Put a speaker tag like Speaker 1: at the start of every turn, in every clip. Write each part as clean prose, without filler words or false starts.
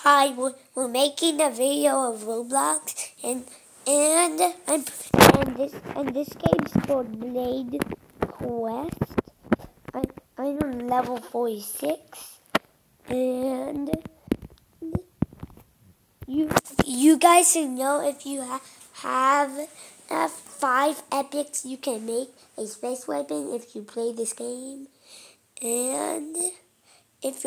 Speaker 1: we're making a video of Roblox and this game's called Blade Quest. I'm on level 46, and you guys should know if you have 5 epics, you can make a space weapon if you play this game, and if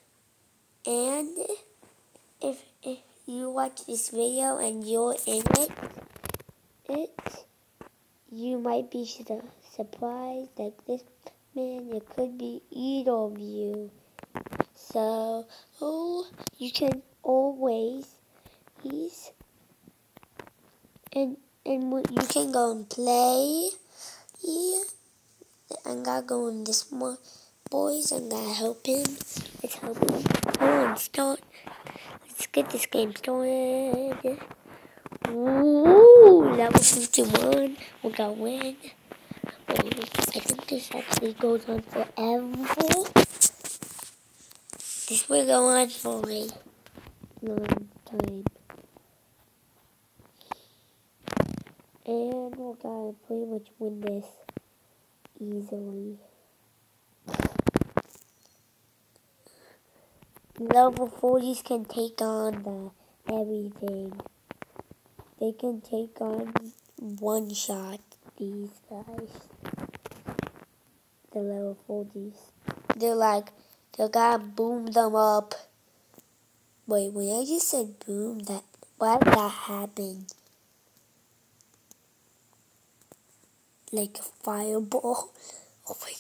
Speaker 1: you watch this video and you're in it, you might be surprised that this man, it could be either of you. So, you can always, and you can go and play. Yeah, I'm gonna go in this more, boys. I'm gonna help him. Let's help him. Start. Let's get this game started. Ooh, level 51. We're gonna win. I think this actually goes on forever. This will go on for a long time. And we're gonna pretty much win this easily. Level 40s can take on everything. They can take on one shot, these guys. The level 40s. They're gonna boom them up. Wait, when I just said boom, why did that happen? Like a fireball. Oh my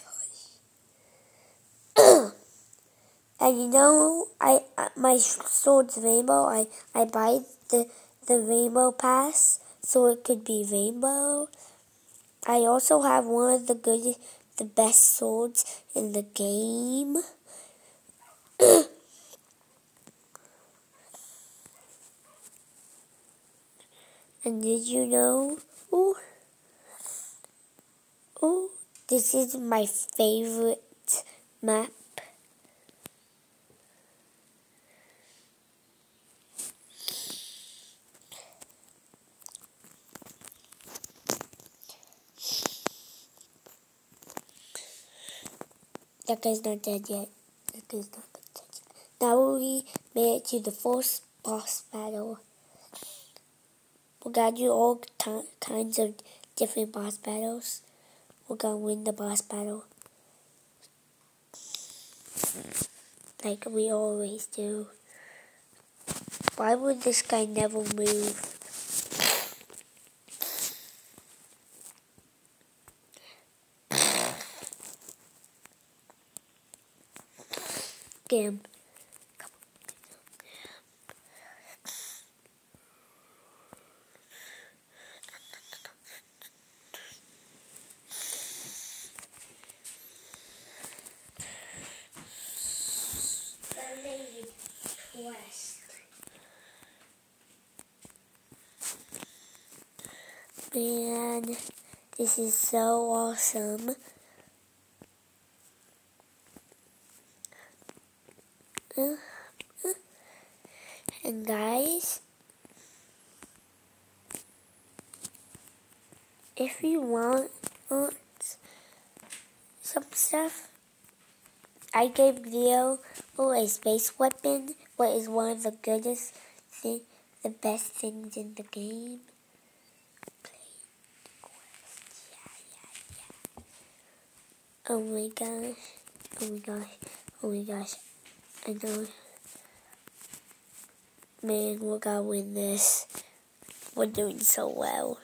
Speaker 1: gosh. And you know, my sword's rainbow. I buy the rainbow pass so it could be rainbow. I also have one of the best swords in the game. And did you know? Ooh, this is my favorite map. That guy's not dead yet. That guy's not dead yet. Now we made it to the first boss battle. We're gonna do all kinds of different boss battles. We're gonna win the boss battle. Like we always do. Why would this guy never move? Get him. Man, this is so awesome. And guys, if you want some stuff, I gave Leo a space weapon, what is one of the the best things in the game. Oh my gosh, oh my gosh, oh my gosh, I know. Man, we're gonna win this. We're doing so well.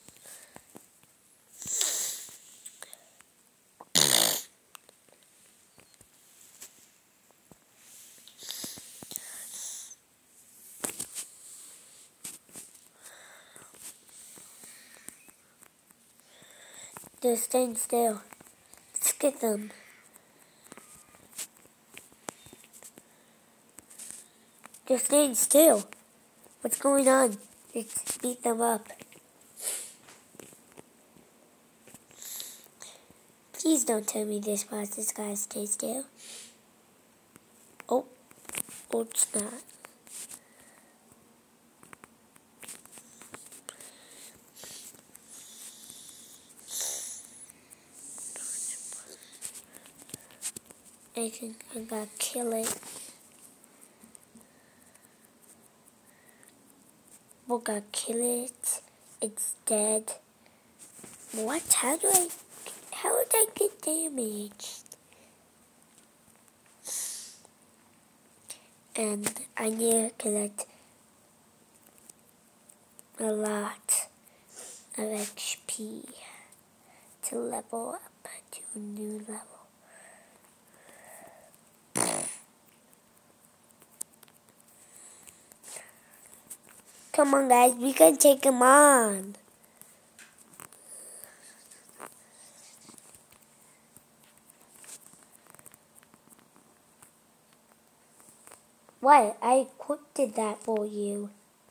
Speaker 1: They're staying still. Let's get them. They're staying still. What's going on? Let's beat them up. Please don't tell me this guy stay still. Oh, it's not. I think I gotta kill it. We gotta kill it. It's dead. What? How did I get damaged? And I need to collect a lot of HP to level up to a new level. Come on, guys, we can take him on. What? I equipped that for you.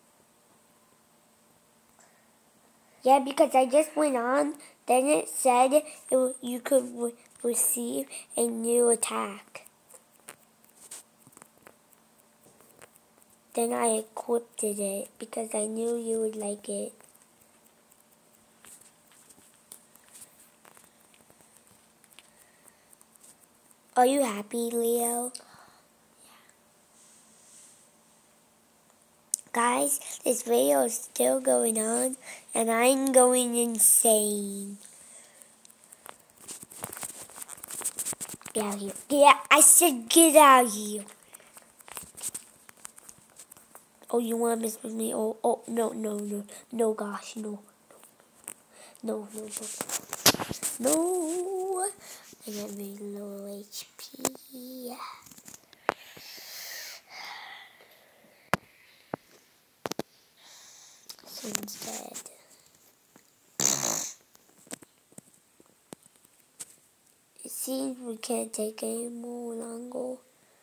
Speaker 1: Yeah, because I just went on, then it said you could receive a new attack. Then I equipped it because I knew you would like it. Are you happy, Leo? Guys, this video is still going on, and I'm going insane. Get out of here. Yeah, I said get out of here. Oh, you want to mess with me? Oh, no, gosh, no. No. No. I got very low HP. Someone's dead. It seems we can't take any more longer.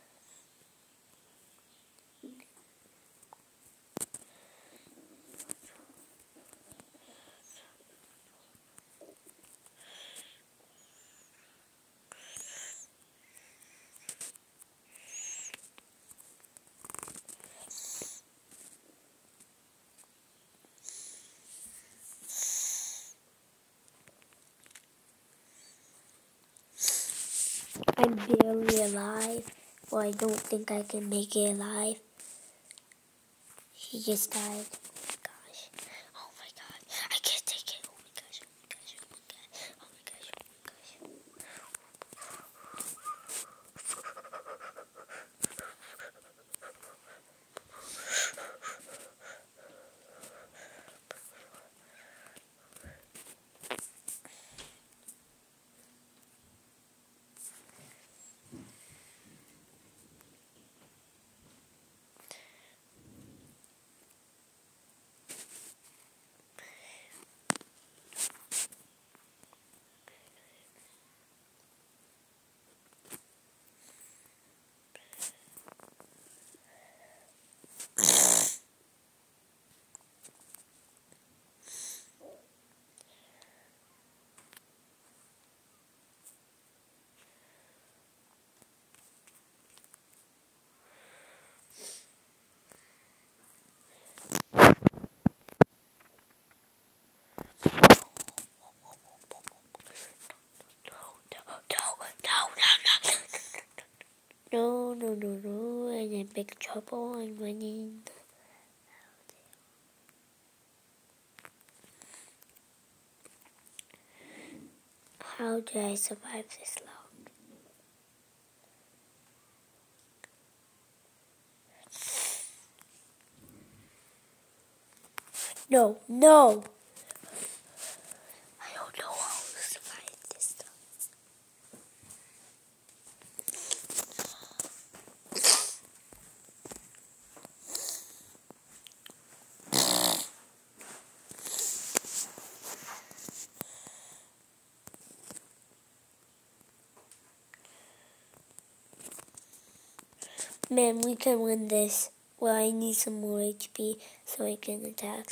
Speaker 1: I'm barely alive. Well, I don't think I can make it alive. She just died. Oh my gosh. Oh my god. I can't take it. Oh my gosh. Oh my gosh. Oh my god. Oh my gosh. Oh my No, I'm in big trouble. I'm running. How do I survive this long? No. I don't know how to survive this stuff. Man, we can win this. Well, I need some more HP so I can attack.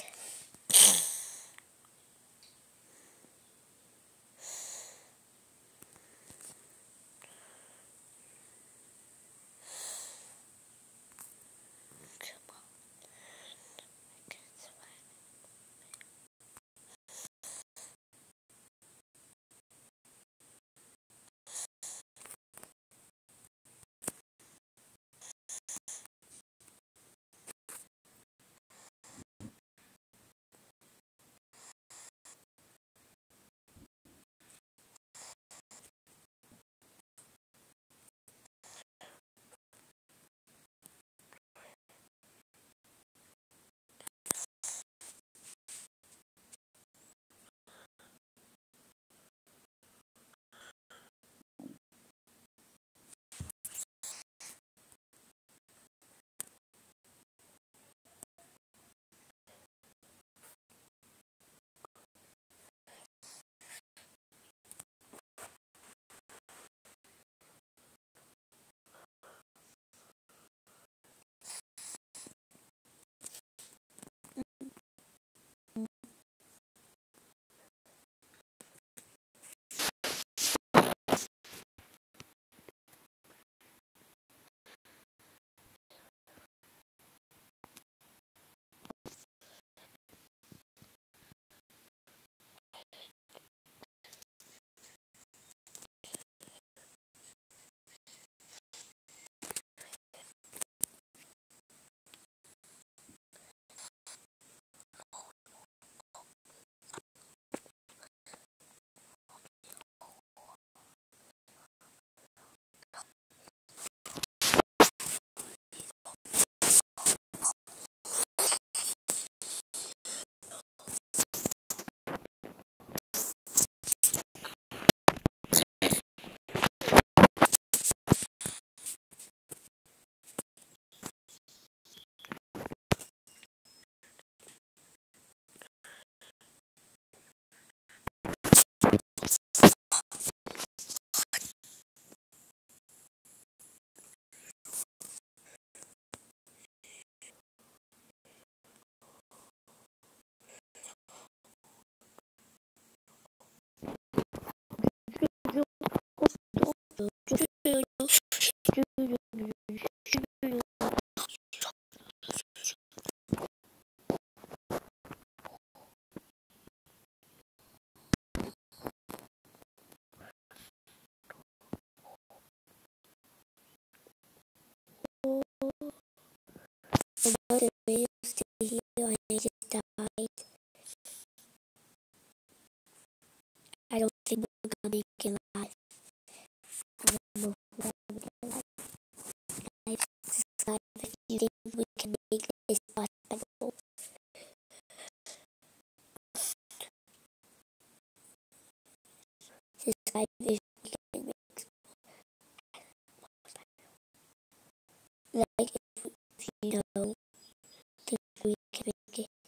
Speaker 1: you don't think we can make it.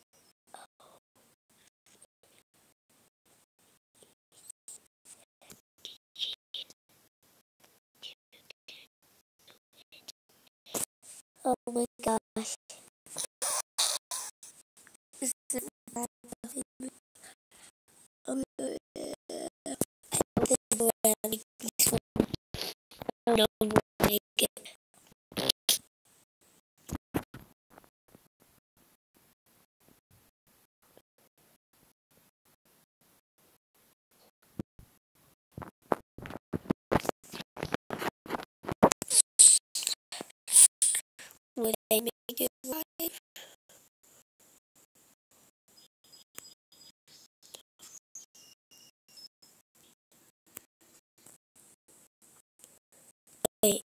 Speaker 1: Oh my gosh. This is my favorite. This is where I make this one. I don't know where I make it. Would I make it right? Wait.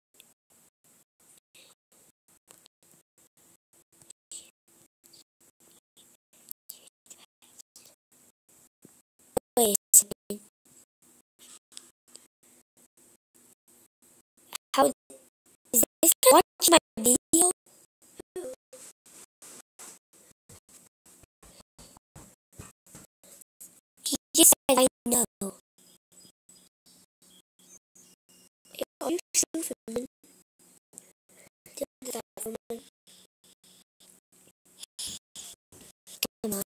Speaker 1: Wait a second. How is this guy watching my video? He just said I know. Are you still filming? Come on.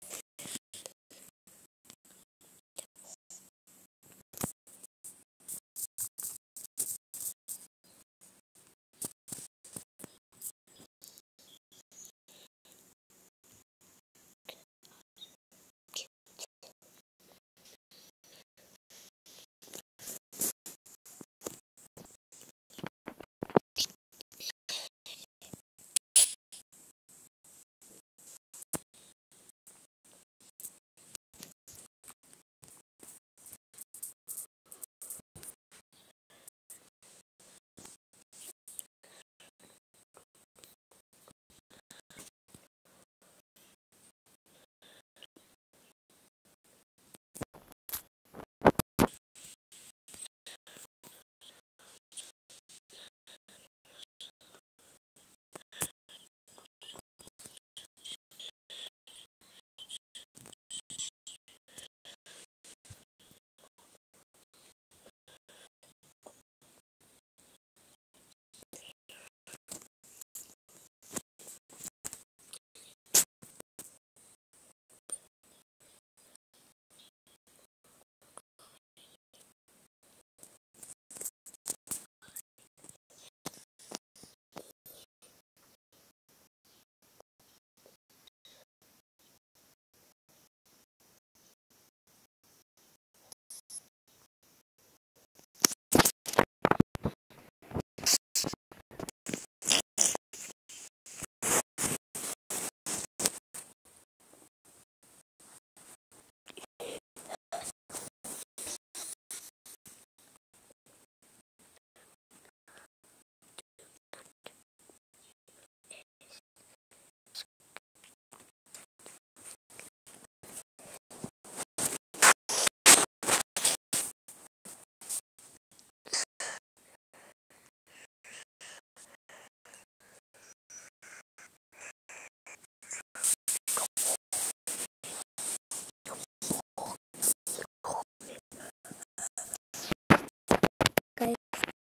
Speaker 1: Guys,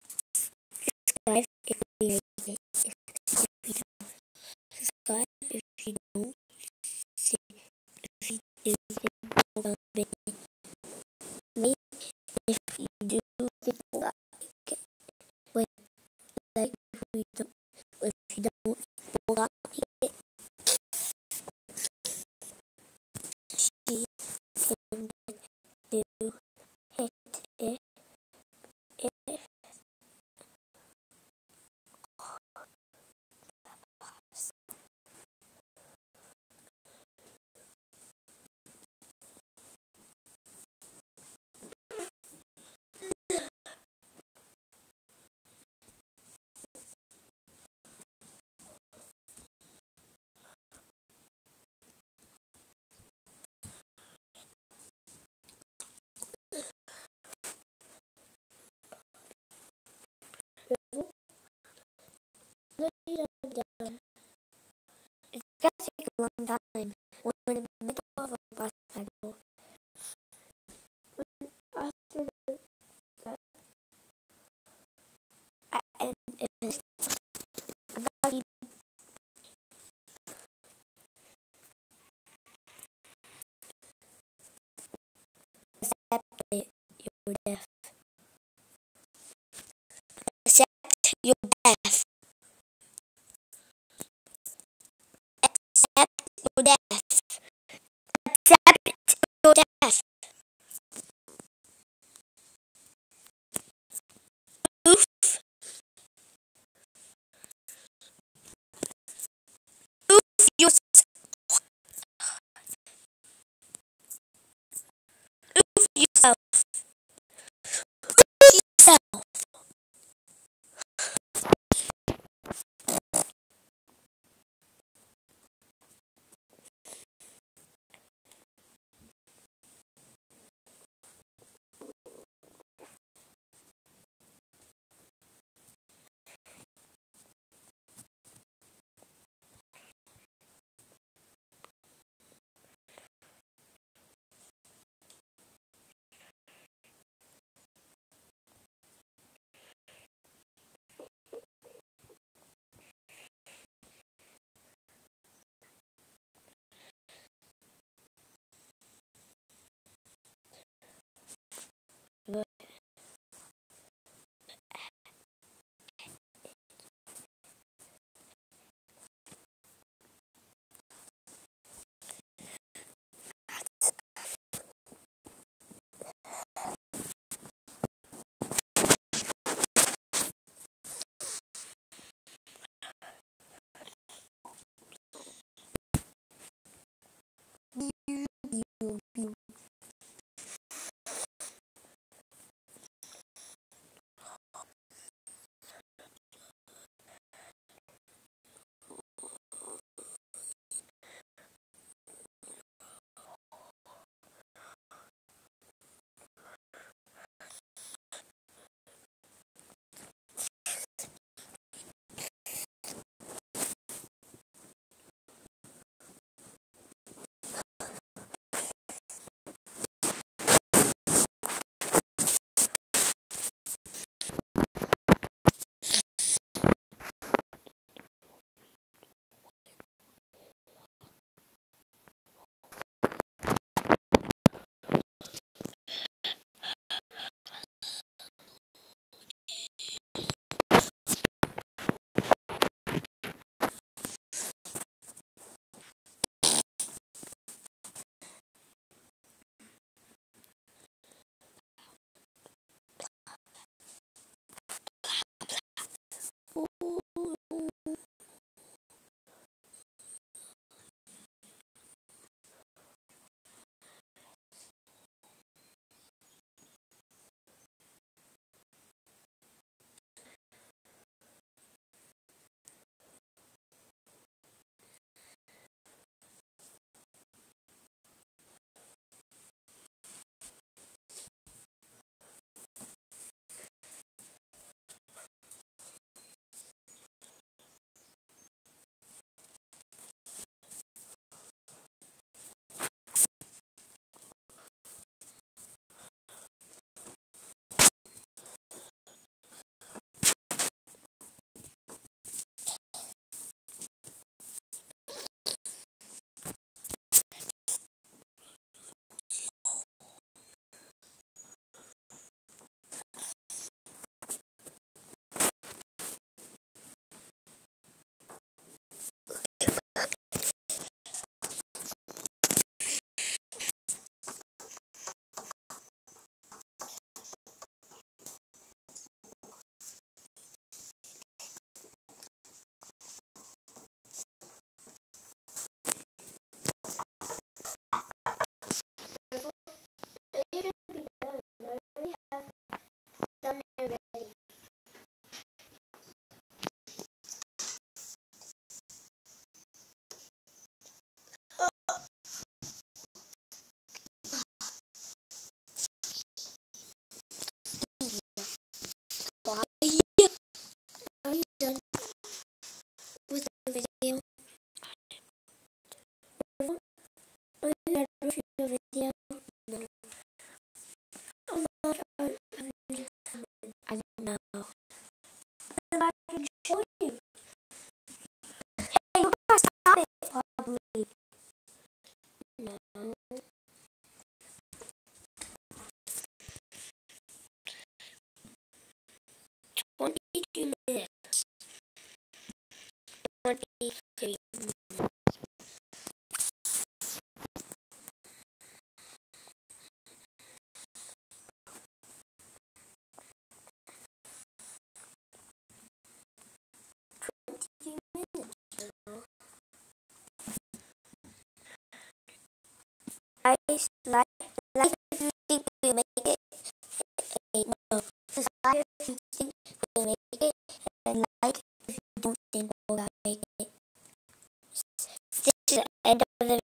Speaker 1: if we make it, if we don't subscribe, if you don't see, if you do, then maybe if you do, then like it. When, like, if you don't like it, she can do it. It long time. We're in the middle of a boss battle. After that, and it's about you accept your death. Accept your death. Accept your death. Accept your death. Prove yourself. Prove yourself. Prove yourself. Are you done with the video? 23 minutes. Guys, like if you think we make it. No, subscribe if you think we'll make it, and like if you don't think we'll make it. This is the end of the